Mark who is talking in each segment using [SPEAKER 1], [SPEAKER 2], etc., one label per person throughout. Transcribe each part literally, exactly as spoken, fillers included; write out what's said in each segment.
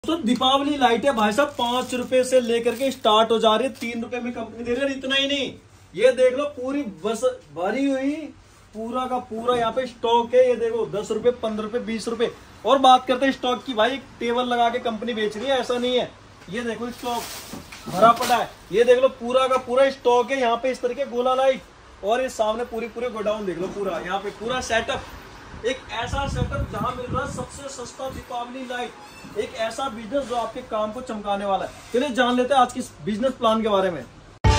[SPEAKER 1] तो दीपावली लाइट है भाई साहब, पांच रुपए से लेकर के स्टार्ट हो जा रही है, तीन रुपए में कंपनी दे रही है। इतना ही नहीं, ये देख लो पूरी बस भरी हुई पूरा का पूरा यहाँ पे स्टॉक है। ये देखो दस रुपए, पंद्रह रुपए, बीस रुपए। और बात करते हैं स्टॉक की, भाई टेबल लगा के कंपनी बेच रही है, ऐसा नहीं है। ये देखो स्टॉक भरा पड़ा है, ये देख लो पूरा का पूरा स्टॉक है यहाँ पे इस तरीके गोला लाइट। और ये सामने पूरी पूरे गोडाउन देख लो, पूरा यहाँ पे पूरा सेटअप, एक ऐसा सेटअप जहां मिल रहा है सबसे सस्ता दीपावली लाइट, एक ऐसा बिजनेस जो आपके काम को चमकाने वाला है। चलिए जान लेते हैं आज की बिजनेस प्लान के बारे में।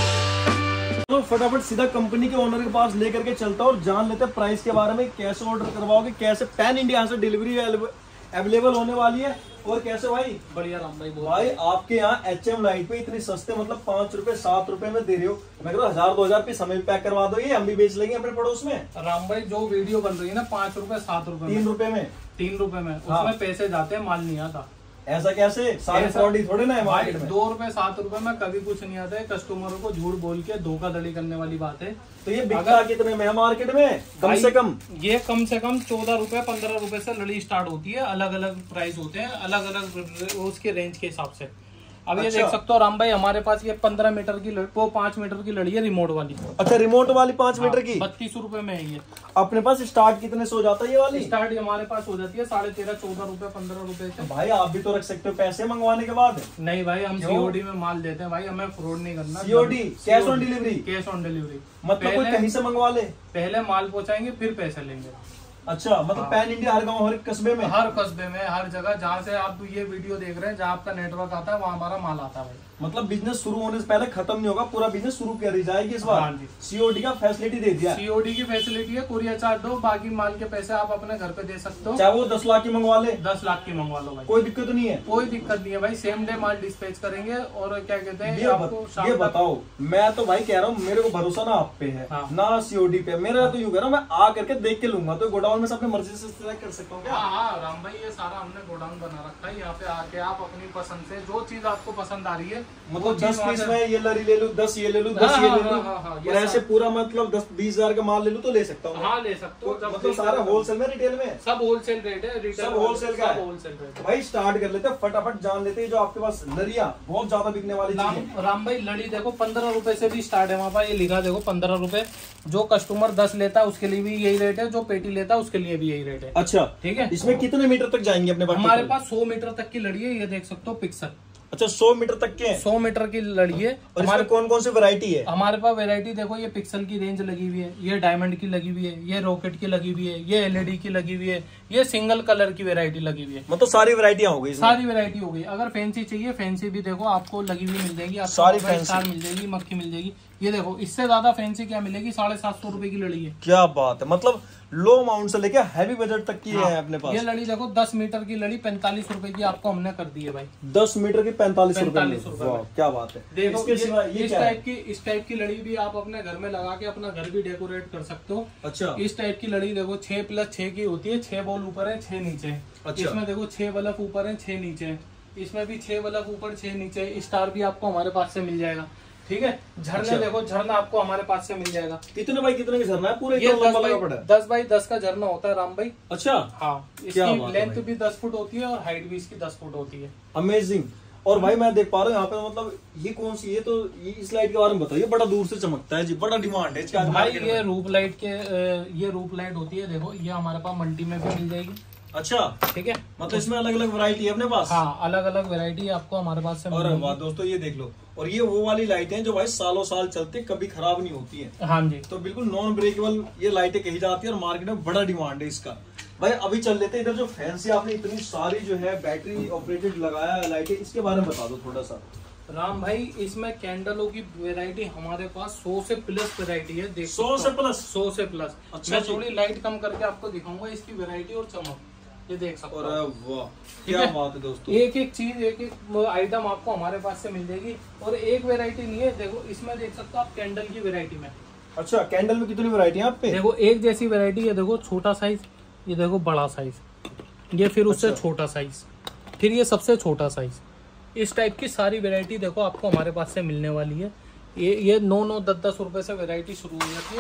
[SPEAKER 1] तो फटाफट सीधा कंपनी के ओनर के पास लेकर के चलता हूं और जान लेते हैं प्राइस के बारे में, कैसे ऑर्डर करवाओगे, कैसे पैन इंडिया से डिलीवरी अवेलेबल होने वाली है और कैसे। भाई
[SPEAKER 2] बढ़िया राम भाई,
[SPEAKER 1] भाई आपके यहाँ एच एम लाइट पे इतने सस्ते, मतलब पांच रुपए सात रुपए में दे रहे हो। मैं कह रहा हूँ हजार दो हजार समय पैक करवा दो, ये हम भी बेच लेंगे अपने पड़ोस में।
[SPEAKER 2] राम भाई जो वीडियो बन रही है ना, पाँच रुपए सात रुपए
[SPEAKER 1] तीन रुपए में
[SPEAKER 2] तीन रुपए में
[SPEAKER 1] हाँ।
[SPEAKER 2] उसमें पैसे जाते हैं, माल नहीं आता।
[SPEAKER 1] ऐसा कैसे? सारे फ्रॉड ही थोड़े ना है मार्केट में।
[SPEAKER 2] दो रुपए सात रुपए में कभी कुछ नहीं आता है। कस्टमरों को झूठ बोल के धोखाधड़ी करने वाली बात है।
[SPEAKER 1] तो ये बिकता कितने में है मार्केट में? कम से कम
[SPEAKER 2] ये कम से कम चौदह रुपए पंद्रह रुपए से लड़ी स्टार्ट होती है। अलग अलग प्राइस होते हैं, अलग अलग उसके रेंज के हिसाब से। अब ये
[SPEAKER 1] अच्छा।
[SPEAKER 2] देख सकते हो राम भाई, हमारे पास ये पंद्रह मीटर की वो पांच मीटर की लड़ी है, रिमोट वाली।
[SPEAKER 1] अच्छा, रिमोट वाली पांच मीटर की
[SPEAKER 2] बत्तीस रुपए में है ये।
[SPEAKER 1] अपने पास स्टार्ट कितने से हो जाता है ये वाली?
[SPEAKER 2] स्टार्ट हमारे पास हो जाती है साढ़े तेरह चौदह रुपए पंद्रह रुपए से।
[SPEAKER 1] भाई आप भी तो रख सकते हो पैसे मंगवाने के बाद।
[SPEAKER 2] नहीं भाई, हम सीओडी में माल देते हैं भाई, हमें फ्रॉड नहीं करना।
[SPEAKER 1] COD, cash on delivery?
[SPEAKER 2] Cash on delivery,
[SPEAKER 1] मतलब कोई कहीं से मंगवा ले,
[SPEAKER 2] पहले माल पहुंचाएंगे फिर पैसे लेंगे।
[SPEAKER 1] अच्छा, मतलब पैन इंडिया हर गांव हर कस्बे में?
[SPEAKER 2] हर कस्बे में, हर जगह जहाँ से आप ये वीडियो देख रहे हैं, जहाँ आपका नेटवर्क आता है वहाँ हमारा माल आता है भाई।
[SPEAKER 1] मतलब बिजनेस शुरू होने से पहले खत्म नहीं होगा, पूरा बिजनेस शुरू करी जाएगी इस बार।
[SPEAKER 2] हाँ जी,
[SPEAKER 1] सीओडी का फैसिलिटी दे दिया।
[SPEAKER 2] सीओडी की फैसिलिटी है, कुरियर चार्ज दो, बाकी माल के पैसे आप अपने घर पे दे सकते हो।
[SPEAKER 1] चाहे वो दस लाख की मंगवा ले,
[SPEAKER 2] दस लाख की मंगवा लो भाई,
[SPEAKER 1] कोई दिक्कत नहीं है।
[SPEAKER 2] कोई दिक्कत नहीं है भाई, सेम डे माल डिस्पैच करेंगे। और क्या कहते हैं,
[SPEAKER 1] ये, बत, ये बताओ, मैं तो भाई कह रहा हूँ मेरे को भरोसा ना आप पे है
[SPEAKER 2] हाँ।
[SPEAKER 1] ना सीओडी पे। मेरा तो यूं कह रहा हूँ, मैं आ करके देख के लूंगा, तो गोडाउन में से अपनी मर्जी से सिलेक्ट कर सकता हूँ क्या?
[SPEAKER 2] हाँ हाँ राम भाई, ये सारा हमने गोडाउन बना रखा है। यहाँ पे आके आप अपनी पसंद से जो चीज आपको पसंद आ रही है,
[SPEAKER 1] मतलब दस पीस में ये लड़ी ले लूं, दस ये ले लूं, दस ये ले लूं, और ऐसे पूरा मतलब दस बीस हजार का माल ले लूं तो ले सकता हूँ?
[SPEAKER 2] हाँ ले सकते हो।
[SPEAKER 1] मतलब सारा होलसेल में, रिटेल में?
[SPEAKER 2] सब होलसेल रेट है, रिटेल
[SPEAKER 1] सब होलसेल का है।
[SPEAKER 2] होलसेल रेट है
[SPEAKER 1] भाई स्टार्ट कर लेते हैं, फटाफट जान लेते हैं जो आपके पास लड़ियां बहुत ज्यादा बिकने वाली चीज है।
[SPEAKER 2] राम भाई लड़ी देखो पंद्रह रुपए से भी स्टार्ट है वहाँ पर, ये लिखा देखो पंद्रह रुपए। जो कस्टमर दस लेता है उसके लिए भी यही रेट है, जो पेटी लेता है उसके लिए भी यही रेट है।
[SPEAKER 1] अच्छा
[SPEAKER 2] ठीक है,
[SPEAKER 1] इसमें कितने मीटर तक जाएंगे अपने पास?
[SPEAKER 2] हमारे पास सौ मीटर तक की लड़ी है, ये देख सकते हो पिक्सल।
[SPEAKER 1] अच्छा, सौ मीटर तक के?
[SPEAKER 2] सौ मीटर की लड़ी है।
[SPEAKER 1] और हमारे कौन कौन सी वैरायटी है?
[SPEAKER 2] हमारे पास वैरायटी देखो, ये पिक्सल की रेंज लगी हुई है, ये डायमंड की लगी हुई है, ये रॉकेट की लगी हुई है, ये एलईडी की लगी हुई है, ये सिंगल कलर की वैरायटी लगी हुई है।
[SPEAKER 1] मतलब सारी वैरायटियां हो गई?
[SPEAKER 2] सारी वैरायटी हो गई। अगर फैंसी चाहिए, फैंसी भी देखो आपको लगी हुई मिल जाएगी, आपको
[SPEAKER 1] सारी
[SPEAKER 2] फैंसी मिल जाएगी, मक्खी मिल जाएगी। ये देखो इससे ज्यादा फैंसी क्या मिलेगी, साढ़े सात सौ रुपए की लड़ी है।
[SPEAKER 1] क्या बात है, मतलब लो अमाउंट से लेके हैवी बजट तक की हाँ, है अपने पास।
[SPEAKER 2] ये लड़ी देखो दस मीटर की लड़ी पैंतालीस रुपए की आपको हमने कर दी है भाई।
[SPEAKER 1] दस मीटर की पैंतालीस रुपए? क्या बात है।
[SPEAKER 2] देखो
[SPEAKER 1] इसके सिवा ये
[SPEAKER 2] इस टाइप की इस टाइप की लड़ी भी आप अपने घर में लगा के अपना घर भी डेकोरेट कर सकते हो।
[SPEAKER 1] अच्छा,
[SPEAKER 2] इस टाइप की लड़ी देखो छह प्लस छह की होती है, छह बॉल ऊपर है छह नीचे।
[SPEAKER 1] अच्छा।
[SPEAKER 2] इसमें देखो छह बल्ब ऊपर है छह नीचे, इसमें भी छह बल्ब ऊपर छह नीचे। स्टार भी आपको हमारे पास से मिल जाएगा। ठीक है, झरने अच्छा। देखो झरना आपको हमारे पास से मिल जाएगा।
[SPEAKER 1] कितने बाई कितने का झरना है? पूरे
[SPEAKER 2] ये दस बाई दस बाई दस का झरना होता है राम भाई।
[SPEAKER 1] अच्छा
[SPEAKER 2] हाँ, इसकी लेंथ भी दस फुट होती है और हाइट भी इसकी दस फुट होती है।
[SPEAKER 1] अमेजिंग। और भाई मैं देख पा रहा हूँ यहाँ पे, मतलब ये कौन सी, ये तो ये इस लाइट के बारे में बताओ, ये बड़ा दूर से चमकता है जी, बड़ा डिमांड है इसका
[SPEAKER 2] भाई। ये रूप लाइट के ये रूप लाइट होती है, देखो ये हमारे पास मल्टी में भी मिल जाएगी।
[SPEAKER 1] अच्छा
[SPEAKER 2] ठीक है,
[SPEAKER 1] मतलब इसमें अलग अलग वैरायटी है अपने पास?
[SPEAKER 2] हाँ, अलग अलग वैरायटी आपको हमारे पास से मिल
[SPEAKER 1] जाएगी। और दोस्तों ये देख लो, और ये वो वाली लाइटें हैं जो भाई सालों साल चलती, कभी खराब नहीं होती है।
[SPEAKER 2] हाँ जी,
[SPEAKER 1] तो बिल्कुल नॉन ब्रेकेबल ये लाइटें कही जाती है और मार्केट में बड़ा डिमांड है इसका। भाई अभी चल लेते हैं इधर, जो फैंसी आपने इतनी सारी जो है बैटरी ऑपरेटेड लगाया है लाइटें, इसके बारे में बता दो थोड़ा सा।
[SPEAKER 2] राम भाई इसमें कैंडलों की वैरायटी हमारे पास सौ से प्लस वैरायटी है। देख
[SPEAKER 1] सौ से प्लस?
[SPEAKER 2] सौ से प्लस।
[SPEAKER 1] अच्छा,
[SPEAKER 2] मैं थोड़ी लाइट कम करके आपको दिखाऊंगा इसकी वैरायटी और चमक, ये देख सकते हो।
[SPEAKER 1] वाह क्या बात है दोस्तों,
[SPEAKER 2] एक एक चीज एक एक आइटम आपको हमारे पास से मिल जाएगी। और एक वैरायटी नहीं है, देखो इसमें देख सकते हो आप कैंडल की वैरायटी में।
[SPEAKER 1] अच्छा, कैंडल में कितनी वैरायटी है आप पे?
[SPEAKER 2] देखो एक जैसी वैरायटी है, देखो छोटा साइज, ये देखो बड़ा साइज, ये फिर उससे अच्छा। छोटा साइज, फिर ये सबसे छोटा साइज। इस टाइप की सारी वैरायटी देखो आपको हमारे पास से मिलने वाली है। ये ये नौ नौ दस दस रुपए से वैरायटी शुरू हो जाती है।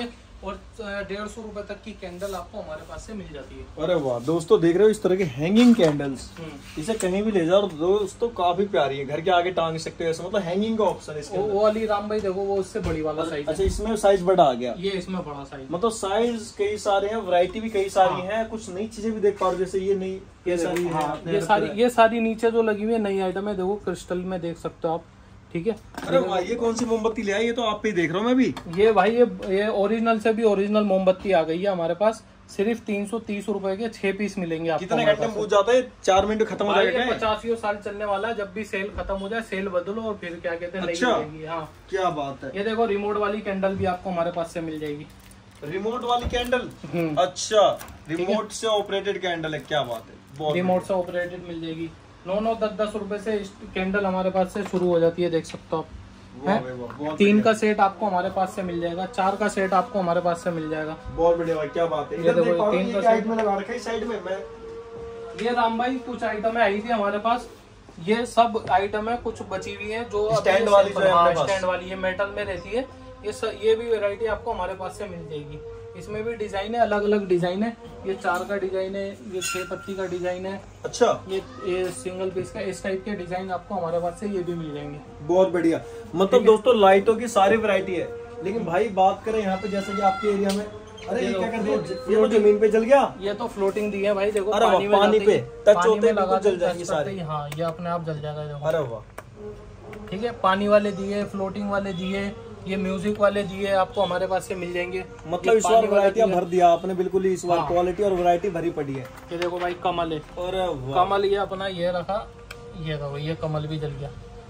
[SPEAKER 2] और डेढ़ सौ रुपए तक की कैंडल आपको हमारे पास से मिल जाती है।
[SPEAKER 1] अरे वाह दोस्तों, देख रहे हो इस तरह के हैंगिंग कैंडल्स, इसे कहीं भी ले जाओ दोस्तों, काफी प्यारी है, घर के आगे टांग सकते हो ऐसा, मतलब हैंगिंग का ऑप्शन है इसके
[SPEAKER 2] वो,
[SPEAKER 1] अंदर।
[SPEAKER 2] वो वाली राम भाई देखो वो उससे बड़ी वाला साइज।
[SPEAKER 1] अच्छा, इसमें साइज बड़ा आ गया,
[SPEAKER 2] ये इसमें बड़ा साइज,
[SPEAKER 1] मतलब साइज कई सारे हैं, वैरायटी भी कई सारी है, कुछ नई चीजें भी देख पा रहे हो, जैसे ये नई ये सारी है,
[SPEAKER 2] हाँ, ये सारी ये सारी नीचे जो लगी हुई है नई आइटम है, देखो क्रिस्टल में देख सकते हो आप, ठीक है।
[SPEAKER 1] अरे वाह, ये कौन सी मोमबत्ती ले आई, ये तो आप पे ही देख रहा हूँ मैं भी।
[SPEAKER 2] ये भाई ये ये ओरिजिनल से भी ओरिजिनल मोमबत्ती आ गई है हमारे पास, सिर्फ तीन सौ तीस रुपए के छह पीस मिलेंगे आपको।
[SPEAKER 1] कितने घंटे में पूछ जाता है? चार मिनट खत्म हो जाएगा।
[SPEAKER 2] पचासियों साल चलने वाला है, जब भी सेल खत्म हो जाए सेल बदलो और फिर क्या कहते हैं नई
[SPEAKER 1] अच्छा,
[SPEAKER 2] मिलेगी। हाँ,
[SPEAKER 1] क्या बात है।
[SPEAKER 2] ये देखो रिमोट वाली कैंडल भी आपको हमारे पास से मिल जाएगी।
[SPEAKER 1] रिमोट वाली कैंडल, अच्छा, रिमोट से ऑपरेटेड कैंडल है, क्या बात है,
[SPEAKER 2] रिमोट से ऑपरेटेड मिल जाएगी। नौ नौ दस दस रुपए से कैंडल हमारे पास से शुरू हो जाती है, देख सकते हो आप। है? तीन का सेट आपको हमारे पास से मिल जाएगा, चार का सेट आपको हमारे पास से मिल जाएगा।
[SPEAKER 1] बहुत बढ़िया भाई, क्या बात है।
[SPEAKER 2] ये देखो तीन का सेट
[SPEAKER 1] में लगा रखा है साइड में। मैं
[SPEAKER 2] ये राम भाई कुछ आइटम आई थी हमारे पास, ये सब आइटम है, कुछ बची हुई है जो
[SPEAKER 1] स्टैंड वाली जो है,
[SPEAKER 2] स्टैंड वाली है, मेटल में रहती है ये स, ये भी वैरायटी आपको हमारे पास से मिल जाएगी। इसमें भी डिजाइन है, अलग अलग डिजाइन है, ये चार का डिजाइन है, ये छह पत्ती का डिजाइन है।
[SPEAKER 1] अच्छा,
[SPEAKER 2] ये ये सिंगल पीस का, इस टाइप के डिजाइन आपको हमारे पास से ये भी मिल जाएंगे।
[SPEAKER 1] बहुत बढ़िया, मतलब दोस्तों लाइटों की सारी वैरायटी है। लेकिन भाई बात करें यहाँ पे, जैसे कि आपके एरिया में, अरे ये क्या करते हैं, ये तो जमीन पे जल गया,
[SPEAKER 2] ये तो फ्लोटिंग दी है भाई, देखो
[SPEAKER 1] अरे
[SPEAKER 2] पानी में
[SPEAKER 1] पानी पे टच होते ही
[SPEAKER 2] लगा
[SPEAKER 1] जल जाएंगे सारे।
[SPEAKER 2] हाँ, ये अपने आप जल जाएगा, देखो।
[SPEAKER 1] अरे वाह,
[SPEAKER 2] ठीक है, पानी वाले दिए, फ्लोटिंग वाले दिए, ये म्यूजिक वाले दिए आपको हमारे पास से मिल जाएंगे।
[SPEAKER 1] मतलब इस बार वैरायटी भर दिया आपने बिल्कुल ही, इस बार क्वालिटी और वैरायटी भरी पड़ी है।
[SPEAKER 2] ये देखो भाई कमल है,
[SPEAKER 1] और
[SPEAKER 2] कमल ये अपना ये रखा, ये देखो ये कमल भी जल गया।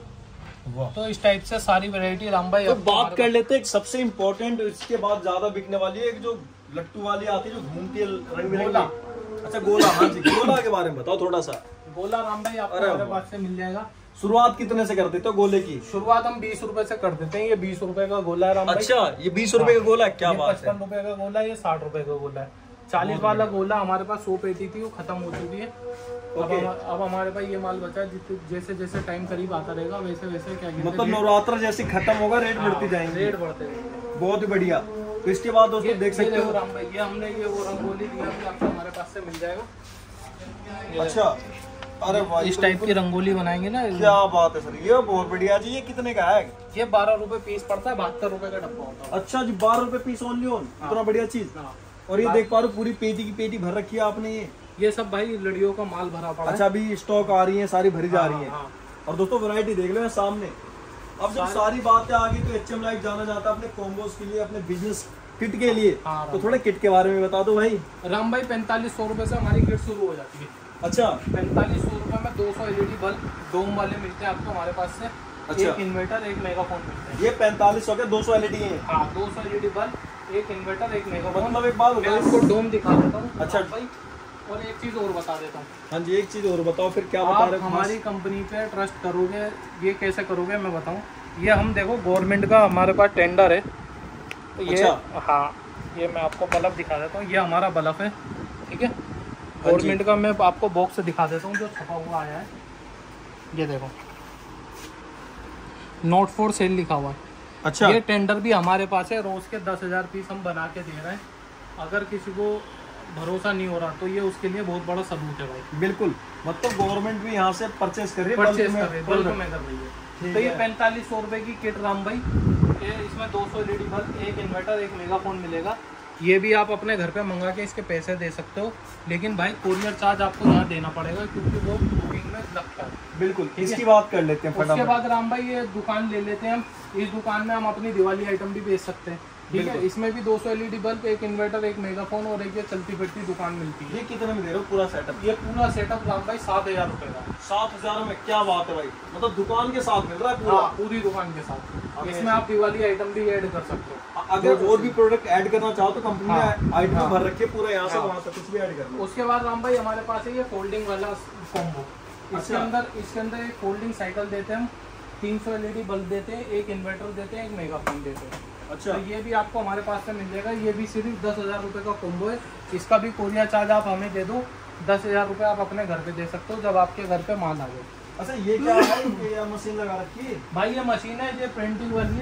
[SPEAKER 2] तो इस टाइप से सारी वैरायटी राम भाई।
[SPEAKER 1] तो बात कर लेते हैं सबसे इम्पोर्टेंट, इसके बाद ज्यादा बिकने वाली है, एक जो लट्टू वाली आती है जो घूमती है रंग बिरंगी। अच्छा गोला, हाँ जी, गोला के बारे में बताओ थोड़ा सा।
[SPEAKER 2] गोला राम भाई आपको हमारे पास से मिल जाएगा।
[SPEAKER 1] शुरुआत कितने से कर देते हो गोले की?
[SPEAKER 2] शुरुआत हम बीस रुपए से कर देते हैं, ये बीस रुपए का गोला है राम भाई।
[SPEAKER 1] अच्छा, ये बीस रुपए का गोला है, क्या बात है।
[SPEAKER 2] पचपन रुपए का गोला है, ये साठ रुपए का गोला है। चालीस वाला गोला हमारे पास सौ पेटी थी, वो खत्म हो चुकी है। अब, अब हमारे पास ये माल बचा है, जैसे जैसे टाइम करीब आता रहेगा वैसे वैसे क्या
[SPEAKER 1] मतलब नवरात्र जैसे खत्म होगा रेट बढ़ती जाएंगे,
[SPEAKER 2] रेट बढ़ते जाएंगे।
[SPEAKER 1] बहुत ही बढ़िया। तो इसके बाद दोस्तों देख सकते हो
[SPEAKER 2] राम भाई, ये हमने ये वो रंगोली दिया कि आपको हमारे पास से मिल जाएगा।
[SPEAKER 1] अच्छा, अरे वाह,
[SPEAKER 2] इस टाइप की रंगोली बनाएंगे ना,
[SPEAKER 1] क्या बात है सर, ये बहुत बढ़िया जी। ये कितने का है?
[SPEAKER 2] ये बारह रुपए पीस पड़ता है, बहत्तर रुपए का डब्बा होता है।
[SPEAKER 1] अच्छा जी, बारह रुपए पीस ओनली ऑन, इतना बढ़िया चीज। और ये देख पा रहे हो पूरी पेटी की पेटी भर रखी है आपने। ये
[SPEAKER 2] ये सब भाई लड़ियों का माल भरा पड़ा है।
[SPEAKER 1] अच्छा, अभी स्टॉक आ रही है, सारी भरी जा रही है। और दोस्तों वैरायटी देख लो सामने। अब जब सारी बातें आ गई तो एच एम लाइफ जाना चाहता है अपने कॉम्बोज के लिए, अपने बिजनेस किट के लिए। तो थोड़ा किट के बारे में बता दो भाई।
[SPEAKER 2] राम भाई पैंतालीस सौ रुपए से हमारी किट शुरू हो जाती है।
[SPEAKER 1] अच्छा,
[SPEAKER 2] पैंतालीस सौ रुपए में दो सौ एलईडी बल्ब डोम वाले मिलते हैं आपको हमारे पास से। अच्छा। एक इन्वर्टर एक मेगाफोन मिलता है।
[SPEAKER 1] ये पैंतालीस सौ के दो सौ एलईडी है।
[SPEAKER 2] हाँ, दो सौ एलईडी बल्ब, एक इन्वर्टर, एक मेगाफोन।
[SPEAKER 1] मतलब एक बात
[SPEAKER 2] मैं आपको डोम दिखा देता हूँ।
[SPEAKER 1] अच्छा
[SPEAKER 2] भाई, और एक चीज और बता देता हूँ।
[SPEAKER 1] हाँ जी, एक चीज और बताओ फिर, क्या बता रहे हो?
[SPEAKER 2] हमारी कंपनी पे ट्रस्ट करोगे, ये कैसे करोगे मैं बताऊँ। ये हम देखो गवर्नमेंट का हमारे पास टेंडर है, तो ये अच्छा। हाँ, ये मैं आपको बल्ब दिखा देता हूँ, ये हमारा बल्ब है, ठीक है। गवर्नमेंट का मैं आपको बॉक्स दिखा देता हूँ जो छपा हुआ आया है। ये देखो नोट फॉर सेल लिखा हुआ है। अच्छा, ये टेंडर भी हमारे पास है, रोज के दस हजार पीस हम बना के दे रहे हैं। अगर किसी को भरोसा नहीं हो रहा तो ये उसके लिए बहुत बड़ा सबूत है भाई। बिल्कुल, मतलब गवर्नमेंट भी यहाँ से परचेज कर रही है, परचेज कर रही है, बल्क में कर रही है। तो ये पैंतालीस सौ रुपए की किट राम भाई, ये इसमें दो सौ एलईडी बल्ब, एक इन्वर्टर, एक मेगाफोन मिलेगा। ये भी आप अपने घर पे मंगा के इसके पैसे दे सकते हो, लेकिन भाई कोरियर चार्ज आपको यहाँ देना पड़ेगा क्योंकि वो बुकिंग में लगता है। बिल्कुल, इसकी बात कर लेते हैं फटाफट। उसके बाद राम भाई ये दुकान ले लेते हैं हम। इस दुकान में हम अपनी दिवाली आइटम भी बेच सकते हैं, ठीक है। इसमें भी दो सौ एलईडी बल्ब, एक इन्वर्टर, एक मेगाफोन और एक ये चलती फिरती दुकान मिलती है। ये कितने में दे रहे हो पूरा सेटअप? ये पूरा सेटअप राम भाई सात हजार रुपए का। सात हजार में? क्या बात है भाई, मतलब दुकान के साथ मिल रहा है पूरा? पूरी दुकान के साथ। इसमें आप दिवाली आइटम भी ऐड कर सकते हो। अगर और भी प्रोडक्ट ऐड करना चाहो तो कंपनी ने आइटम भर रखी है पूरा, यहाँ से वहाँ तक कुछ भी ऐड करना। उसके बाद राम भाई हमारे पास है ये फोल्डिंग वाला कॉम्बो। इसके अंदर इसके अंदर एक फोल्डिंग साइकिल देते हैं हम, तीन सौ एलईडी बल्ब देते हैं, एक इन्वर्टर देते हैं, एक मेगाफोन देते हैं। अच्छा, तो ये भी आपको हमारे पास से मिल जाएगा। ये भी सिर्फ दस हजार रुपये का कॉम्बो है। इसका भी कोरियर चार्ज आप हमें दे दो, दस हजार रुपये आप अपने घर पे दे सकते हो जब आपके घर पे माल आ जाए। अच्छा, ये क्या है? ये मशीन लगा रखी है भाई? ये मशीन है, ये प्रिंटिंग वाली है,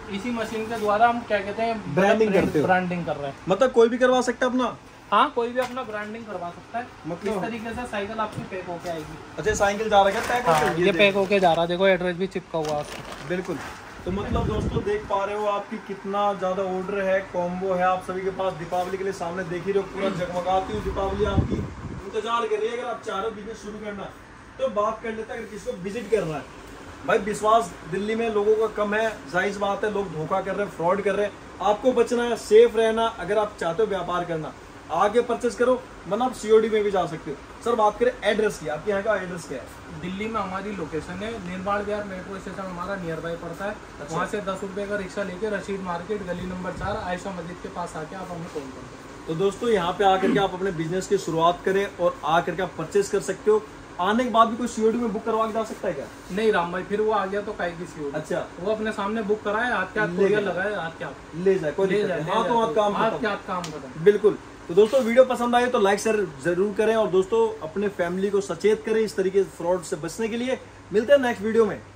[SPEAKER 2] इसी मशीन के द्वारा हम क्या कहते हैं
[SPEAKER 1] ब्रांडिंग करते हो,
[SPEAKER 2] ब्रांडिंग कर रहे हैं।
[SPEAKER 1] मतलब कोई भी करवा सकता है अपना?
[SPEAKER 2] हाँ, कोई भी अपना ब्रांडिंग करवा सकता है।
[SPEAKER 1] मतलब
[SPEAKER 2] इस तरीके से साइकिल आपकी पैक होके आएगी।
[SPEAKER 1] अच्छा, साइकिल जा रहा है पैक
[SPEAKER 2] हाँ,
[SPEAKER 1] होके?
[SPEAKER 2] ये पैक होके जा रहा है, देखो एड्रेस भी चिपका हुआ है।
[SPEAKER 1] बिल्कुल। तो मतलब दोस्तों देख पा रहे हो आपकी कितना ज्यादा ऑर्डर है, कॉम्बो है आप सभी के पास दीपावली के लिए। सामने देख ही रहे हो पूरा जगमगाती हुई दीपावली आपकी इंतजार कर रही है। अगर आप चाह रहे हो बिजनेस शुरू करना तो बात कर लेते हैं। अगर किसी को विजिट करना है भाई, विश्वास दिल्ली में लोगों का कम है, जाहिर बात है, लोग धोखा कर रहे हैं, फ्रॉड कर रहे हैं। आपको बचना है, सेफ रहना। अगर आप चाहते हो व्यापार करना, आगे परचेस करो, वरना आप सीओडी में भी जा सकते हो। सर बात करें एड्रेस की, आपके यहाँ का एड्रेस क्या है?
[SPEAKER 2] दिल्ली में हमारी लोकेशन है निर्माण विहार मेट्रो स्टेशन हमारा नियर बाई पड़ता है।
[SPEAKER 1] अच्छा।
[SPEAKER 2] वहाँ से दस रुपए का रिक्शा लेके रशीद मार्केट गली नंबर चार आयशा मस्जिद के पास आके आप हमें कॉल कर सकते हो।
[SPEAKER 1] तो दोस्तों यहाँ पे आकर के आप अपने बिजनेस की शुरुआत करें और आकर के आप परचेस कर सकते हो। आने के बाद भी कोई सीओडी में बुक करवा के जा सकता है क्या?
[SPEAKER 2] नहीं राम भाई, फिर वो आ गया तो काहे की सीओडी।
[SPEAKER 1] अच्छा,
[SPEAKER 2] वो अपने सामने बुक कराए, हाथ के हाथ कोरियर लगाए, हाथ के हाथ
[SPEAKER 1] ले जाए, कोई दिक्कत नहीं। हाँ तो हाथ काम
[SPEAKER 2] हाथ के हाथ काम खत्म।
[SPEAKER 1] बिल्कुल। तो दोस्तों वीडियो पसंद आए तो लाइक शेयर जरूर करें और दोस्तों अपने फैमिली को सचेत करें इस तरीके से फ्रॉड से बचने के लिए। मिलते हैं नेक्स्ट वीडियो में।